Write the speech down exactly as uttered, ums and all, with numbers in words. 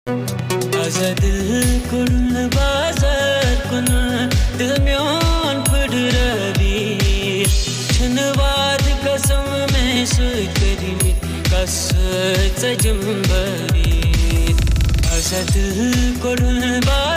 आजा दिल कुन बाजार कुन दिल म्योन फुडरवी छनवाद कसम में सुकरी कस सजम्बरी आजा दिल कुन बाजार